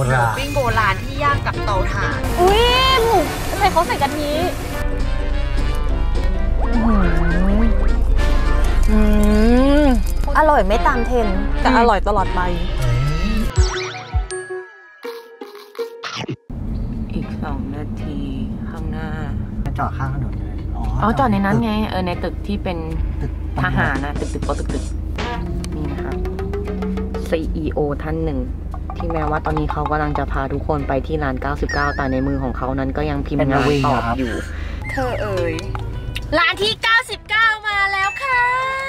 ราณปิ้งโบราณที่ย่างกับเตาถ่านอุ้ยหมูใส่เขาใส่กะทิอร่อยไม่ตามเทรนด์แต่อร่อยตลอดไปอีก2 นาทีข้างหน้าจอดข้างถนนเลยจอดในนั้นไงในตึกที่เป็นทหารนะตึกนี่นะคะ CEO ท่านหนึ่งที่แม้ว่าตอนนี้เขากำลังจะพาทุกคนไปที่ร้าน99แต่ในมือของเขานั้นก็ยังพิมพ์งานตอบอยู่เธอเอ๋ยร้านที่99มาแล้วค่ะ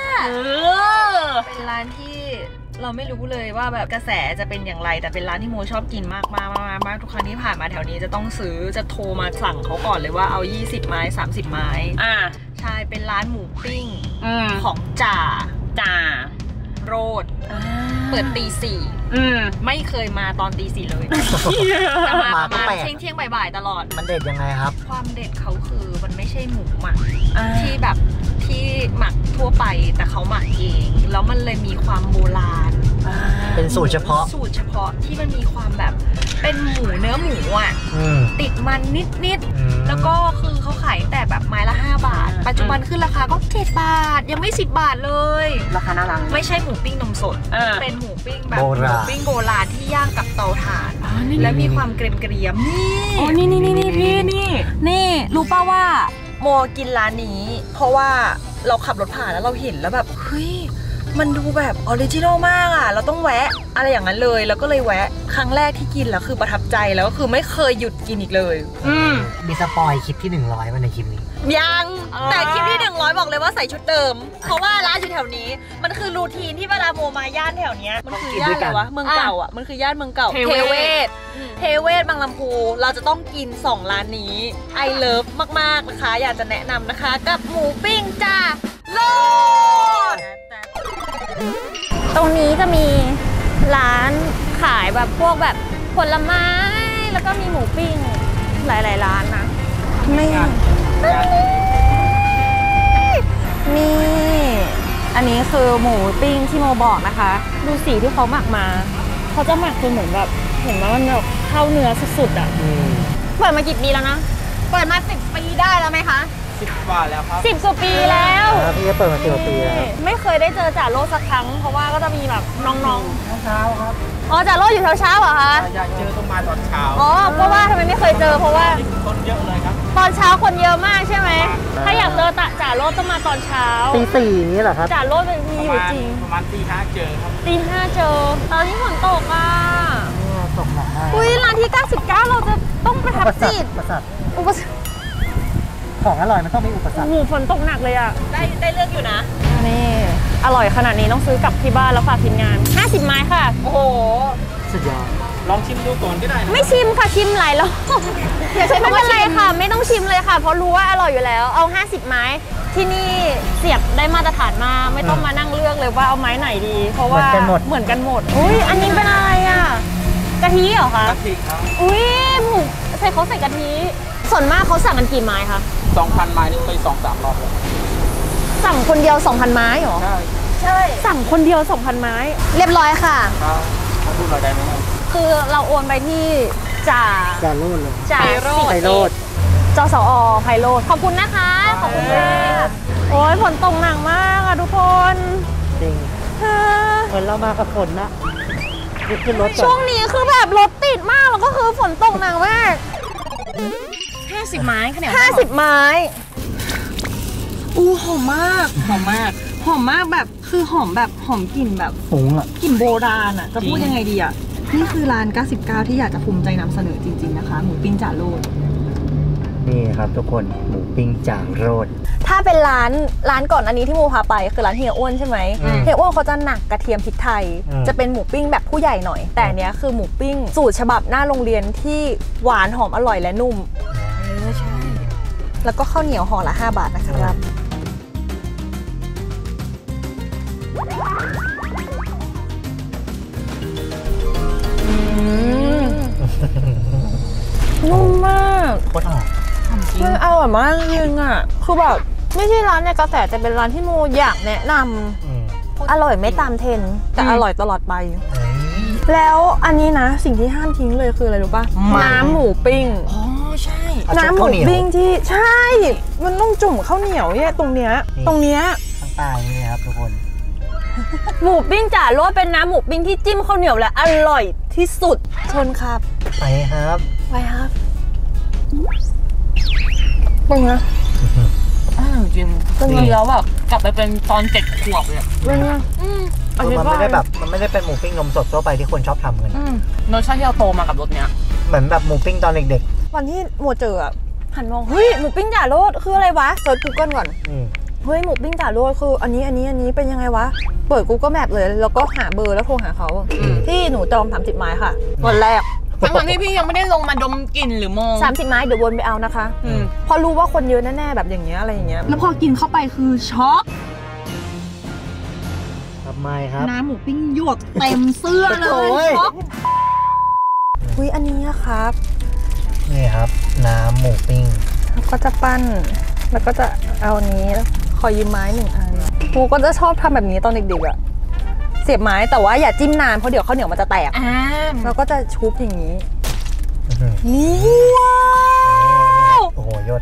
เป็นร้านที่เราไม่รู้เลยว่าแบบกระแสจะเป็นอย่างไรแต่เป็นร้านที่โมชอบกินมากทุกครั้งที่ผ่านมาแถวนี้จะต้องซื้อจะโทรมาสั่งเขาก่อนเลยว่าเอา20 ไม้30 ไม้ใช่เป็นร้านหมูปิ้งของจ่าโรดเปิดตี 4ไม่เคยมาตอนตี 4เลยจะมาประมาณเที่ยงบ่ายตลอดมันเด็ดยังไงครับความเด็ดเขาคือมันไม่ใช่หมูหมักที่แบบที่หมักทั่วไปแต่เขาหมักเองแล้วมันเลยมีความโบราณเป็นสูตรเฉพาะที่มันมีความแบบเป็นเนื้อหมูอ่ะติดมันนิดแล้วก็คือเขาขายแต่แบบไม้ละ5 บาทปัจจุบันขึ้นราคาก็7 บาทยังไม่10 บาทเลยราคาน่ารักไม่ใช่หมูปิ้งนมสดเป็นหมูปิ้งแบบหมูปิ้งโบราณที่ย่างกับเตาถ่านและมีความเกรียมนี่พี่นี่รู้ป่าว่าโมกินร้านนี้เพราะว่าเราขับรถผ่านแล้วเราเห็นแล้วแบบเฮ้ยมันดูแบบออริจินอลมากอ่ะเราต้องแวะอะไรอย่างนั้นเลยแล้วก็เลยแวะครั้งแรกที่กินแล้วคือประทับใจแล้วก็คือไม่เคยหยุดกินอีกเลยมีสปอยคลิปที่100มาในคลิปนี้ยังแต่คลิปที่100บอกเลยว่าใส่ชุดเดิมเพราะว่าร้านอยู่แถวนี้มันคือรูทีนที่เวลาโมมาย่านแถวเนี้ยมันคือย่านอะไรวะเมืองเก่าอ่ะมันคือย่านเมืองเก่าเทเวศบางลำพูเราจะต้องกิน2 ร้านนี้ไอเลิฟมากๆนะคะอยากจะแนะนำนะคะกับหมูปิ้งจ้าโลดตรงนี้จะมีร้านขายแบบพวกแบบผลไม้แล้วก็มีหมูปิ้งหลายๆร้านนะนี่อันนี้คือหมูปิ้งที่โมบอกนะคะดูสีที่เขาหมักมาเขาจะหมักคือเหมือนแบบเห็นว่ามันแบบเข้าเนื้อสุดๆอ่ะเปิดมากี่ปีแล้วนะเปิดมา10 ปีได้แล้วไหมคะ 10 กว่าแล้วครับ 10 กว่าปีแล้วพี่ก็เปิดมา10 กว่าปีแล้วไม่เคยได้เจอจ่าโลดสักครั้งเพราะว่าก็จะมีแบบน้องๆเช้าครับจ่าโลดอยู่เช้าเหรอคะอยากเจอต้องมาตอนเช้าเพราะว่าทำไมไม่เคยเจอเพราะว่าคนเยอะเลยครับตอนเช้าคนเยอะมากใช่ไหมถ้าอยากเจอจ่าโลดต้องมาตอนเช้าตี 4นี่เหรอครับจ่าโลดมีอยู่จริงประมาณตี 5เจอครับตี 5เจอตอนนี้ฝนตกอ่ะตกหนักอุ้ยร้านที่99เราจะต้องประทับจิตอุปสรรคของอร่อยมันต้องมีอุปสรรคฝนตกหนักเลยอ่ะได้เลือกอยู่นะนี่อร่อยขนาดนี้ต้องซื้อกลับที่บ้านแล้วฝากทีมงาน50 ไม้ค่ะโอ้โหสุดยอดลองชิมดูก่อนก็ได้ไม่ชิมค่ะชิมหลายรอบอย่าใช้คำว่าอะไรค่ะไม่ต้องชิมเลยค่ะเพราะรู้ว่าอร่อยอยู่แล้วเอา50 ไม้ที่นี่เสียบได้มาตรฐานมาไม่ต้องมานั่งเลือกเลยว่าเอาไม้ไหนดีเพราะว่าเหมือนกันหมดอุ้ยอันนี้เป็นอะไรอ่ะกะทิเหรอคะกะทิครับอุ้ยหมูเขาใส่กะทิส่วนมากเขาสั่งกันกี่ไม้คะ 2,000 ไม้นี่ไป 2-3 รอบแล้วสั่งคนเดียว 2,000 ไม้เหรอใช่สั่งคนเดียว 2,000 ไม้เรียบร้อยค่ะครับเขาพูดอะไรได้ไหมครับคือเราโอนไปที่จ่าโลดเลยจ่าไพโรจน์จสอไพโรจน์ขอบคุณนะคะขอบคุณมากโอ้ยฝนตกหนักมากอะทุกคนจริงเหมือนเรามากับฝนนะขึ้นรถช่วงนี้คือแบบรถติดมากแล้วก็คือฝนตกหนักมาก 50 ไม้ขนาด 50 ไม้หอมมากแบบคือหอมแบบหอมกลิ่นแบบฟุ้งอ่ะกลิ่นโบราณอ่ะจะพูดยังไงดีอ่ะนี่คือร้าน99ที่อยากจะภูมิใจนำเสนอจริงๆนะคะหมูปิ้งจ่าโรดนี่ครับทุกคนหมูปิ้งจ่าโรดถ้าเป็นร้านก่อนอันนี้ที่โมพาไปคือร้านเฮียอ้วนใช่ไหมเฮียอ้วนเขาจะหนักกระเทียมพริกไทยจะเป็นหมูปิ้งแบบผู้ใหญ่หน่อยแต่เนี้ยคือหมูปิ้งสูตรฉบับหน้าโรงเรียนที่หวานหอมอร่อยและนุ่มใช่แล้วก็ข้าวเหนียวห่อละ5 บาทนะครับนุ่มมากโคตรอร่อยมากจริงอ่ะคือแบบไม่ใช่ร้านในกระแสจะเป็นร้านที่โมอยากแนะนำอร่อยไม่ตามเทรนด์แต่อร่อยตลอดไปแล้วอันนี้นะสิ่งที่ห้ามทิ้งเลยคืออะไรรู้ป่ะน้ำหมูปิ้งอ๋อใช่น้ำหมูปิ้งที่ใช่มันต้องจุ่มข้าวเหนียวเนี่ยตรงเนี้ยข้างใต้นี่ครับทุกคนหมูปิ้งจ่าโรดเป็นน้ำหมูปิ้งที่จิ้มข้าวเหนียวและอร่อยที่สุดชนครับไปครับไปครับเป็นไงจริงเป็นไงแล้วแบบกลับไปเป็นตอน7 ขวบเลยเป็นไงมันไม่ได้แบบมันไม่ได้เป็นหมูปิ้งนมสดทั่วไปที่คนชอบทำกันรสชาติที่เราโตมากับรสเนี้ยเหมือนแบบหมูปิ้งตอนเด็กวันที่โมเจออะหันมองเฮ้ยหมูปิ้งจ่าโรดคืออะไรวะเซิร์ช Google ก่อนเฮ้ยหมูปิ้งจ่าโรดคืออันนี้เป็นยังไงวะเปิด Google Map เลยแล้วก็หาเบอร์แล้วโทรหาเขาที่หนูจอง30 ไม้ค่ะวันแรกทั้งที่พี่ยังไม่ได้ลงมาดมกลิ่นหรือมอง 30 ไม้เดี๋ยววนไปเอานะคะพอรู้ว่าคนเยอะแน่ๆแบบอย่างเงี้ยอะไรอย่างเงี้ยแล้วพอกินเข้าไปคือช็อกทำไมครับน้ำหมูปิ้งหยวกเต็มเสื้อเลยช็อกอุ้ยอันนี้ครับนี่ครับน้ำหมูปิ้งแล้วก็จะปั้นแล้วก็จะเอาอันนี้ขอยืมไม้1 อันกูก็จะชอบทำแบบนี้ตอนเด็กๆอะเสียบไม้แต่ว่าอย่าจิ้มนานเพราะเดี๋ยวข้าวเหนียวมันจะแตกแล้วก็จะชุบอย่างนี้นี่ว้าวโอ้โหยศ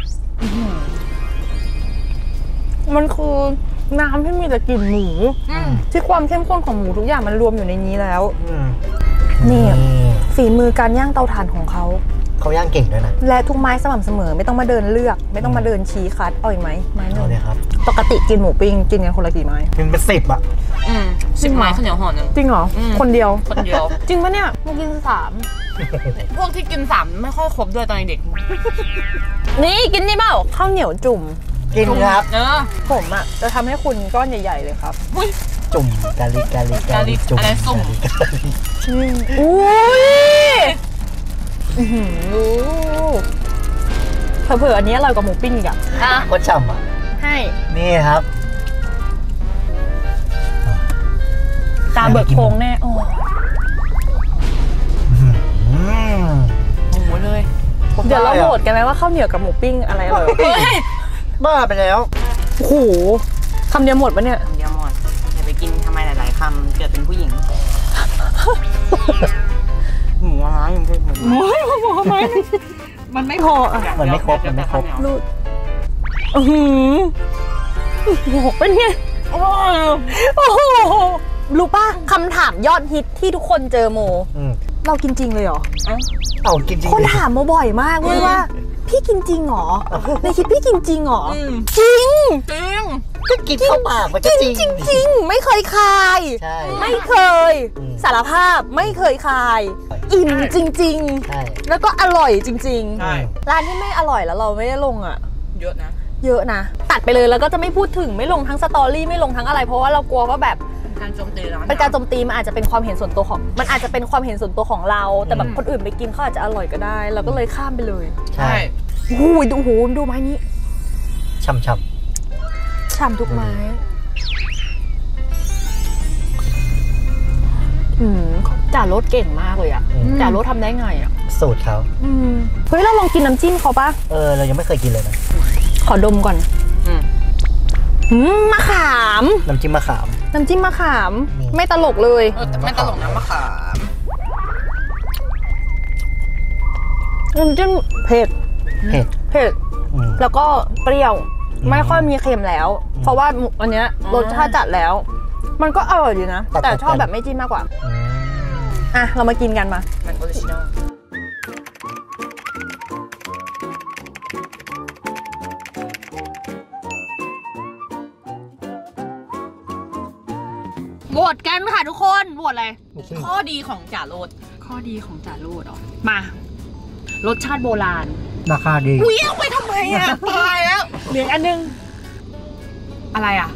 มันคือน้ำที่มีแต่กลิ่นหมูที่ความเข้มข้นของหมูทุกอย่างมันรวมอยู่ในนี้แล้วนี่ฝีมือการย่างเตาถ่านของเขาย่างเก่งด้วยนะและทุกไม้สม่ำเสมอไม่ต้องมาเดินเลือกไม่ต้องมาเดินชี้คัดเอาอีกไหมไม้หนึ่งครับปกติกินหมูปิ้งกินกันคนละกี่ไม้กินเป็น10อ่ะ 10 ไม้ข้าวเหนียวห่อนึงจริงเหรอคนเดียวจริงปะเนี่ยมึงกินพวกที่กิน3ไม่ค่อยครบด้วยตอนเด็กนี่กินนี่เปล่าข้าวเหนียวจุ่มกินครับผมอ่ะจะทำให้คุณก้อนใหญ่ๆเลยครับจุ่มกาลิจุ่มอะไรสุ่มอุ้ยเผื่ออันนี้อร่อยกว่าหมูปิ้งอีกอ่ะโคตรฉ่ำอ่ะให้นี่ครับตาเบิกโพงแน่โอ้โหเลยเดี๋ยวเราโหวตกันไหมว่าข้าวเหนียวกับหมูปิ้งอะไรอร่อยบ้าไปแล้วโอ้โหคำเดียวหมดปะเนี่ยคำเดียวหมดอย่าไปกินทำไมหลายๆคำเกิดเป็นผู้หญิงหมูอะไรยังไม่หมูไม้มันไม่พอมันไม่ครบรูดเป็นไงโอ้โหรู้ป่ะคำถามยอดฮิตที่ทุกคนเจอโมเรากินจริงเลยเหรอกินจริงคนถามโมบ่อยมากเลยว่าพี่กินจริงเหรอในคลิปพี่กินจริงเหรอจริงก็กินเข้าปากมันจะจริงจริงไม่เคยคายไม่เคยสารภาพไม่เคยคายอิ่มจริงๆแล้วก็อร่อยจริงๆร้านที่ไม่อร่อยแล้วเราไม่ได้ลงอ่ะเยอะนะตัดไปเลยแล้วก็จะไม่พูดถึงไม่ลงทั้งสตอรี่ไม่ลงทั้งอะไรเพราะว่าเรากลัวว่าแบบการโจมตีเป็นการโจมตีมันอาจจะเป็นความเห็นส่วนตัวของมันอาจจะเป็นความเห็นส่วนตัวของเราแต่แบบคนอื่นไปกินเขาอาจจะอร่อยก็ได้เราก็เลยข้ามไปเลยใช่ดูไม้นี้ฉ่ำทุกไม้จ่ารสเก่งมากเลยอ่ะจ่ารสทำได้ไงอ่ะสูตรเขาเฮ้ยเราลองกินน้ำจิ้มเขาปะเรายังไม่เคยกินเลยนะขอดมก่อนมะขามน้ำจิ้มมะขามไม่ตลกเลยไม่ตลกนะมะขามน้ำจิ้มเผ็ดแล้วก็เปรี้ยวไม่ค่อยมีเค็มแล้วเพราะว่าอันเนี้ยรสชาติจัดแล้วมันก็อร่อยดีนะแต่ชอบแบบไม่จิ้มมากกว่าอ่ะเรามากินกันมามันออริจินอลโหวตกันค่ะทุกคนโหวตอะไรข้อดีของจ่าโรดเหรอมารสชาติโบราณราคาดีอุ้ยเอาไปทำไมอ่ะตายแล้วเหลืออันนึงอะไรอ่ะ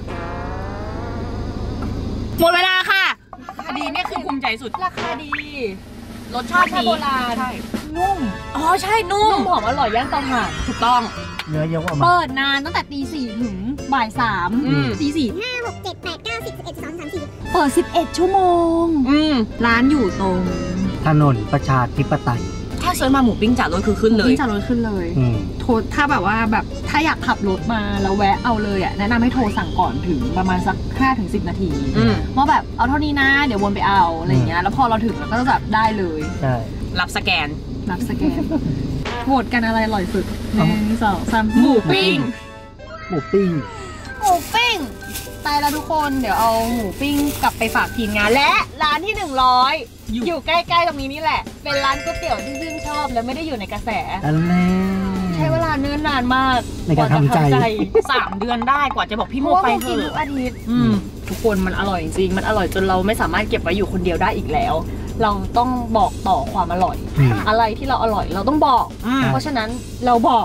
หมดเวลาค่ะราคาดีนี่คือภูมิใจสุดราคาดีรสชาติโบราณนุ่มใช่นุ่มหอมอร่อยย่างเตาถ่านถูกต้องเนื้อเยอะกว่าเปิดนานตั้งแต่ตี 4 ถึงบ่าย 3ตี 4 5 6 7 8 9 10 11 12 13 14 เปิด11 ชั่วโมงร้านอยู่ตรงถนนประชาธิปไตยถ้าเซิร์ชมาหมูปิ้งจ่ารถคือขึ้นเลยจ่ารถขึ้นเลยโทรถ้าแบบว่าแบบถ้าอยากขับรถมาแล้วแวะเอาเลยอ่ะแนะนำให้โทรสั่งก่อนถึงประมาณสัก 5-10 นาทีว่าแบบเอาเท่านี้นะเดี๋ยววนไปเอาอะไรอย่างเงี้ยแล้วพอเราถึงเราก็จะแบบได้เลยใช่รับสแกนรับสแกนโหวตกันอะไรอร่อยสุด1 2 3หมูปิ้งหมูปิ้งหมูปิ้งไปแล้วทุกคนเดี๋ยวเอาหมูปิ้งกลับไปฝากทีมงานและร้านที่100อยู่ใกล้ๆตรงนี้นี่แหละเป็นร้านก๋วยเตี๋ยวที่ชื่นชอบและไม่ได้อยู่ในกระแสอันแน่ใช้เวลาเนิ่นนานมากในการทำใจ 3 เดือนได้กว่าจะบอกพี่โมเพราะว่าไปเราเถกินทุกอะอาทิตย์ทุกคนมันอร่อยจริงมันอร่อยจนเราไม่สามารถเก็บไว้อยู่คนเดียวได้อีกแล้ว เราต้องบอกต่อความอร่อย อะไรที่เราอร่อยเราต้องบอก เพราะฉะนั้นเราบอก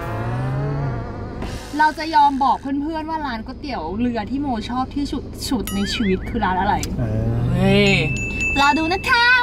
เราจะยอมบอกเพื่อนๆว่าร้านก๋วยเตี๋ยวเรือที่โมชอบที่สุดในชีวิตคือร้านอะไรเออเฮ้ยรอดูนะคะ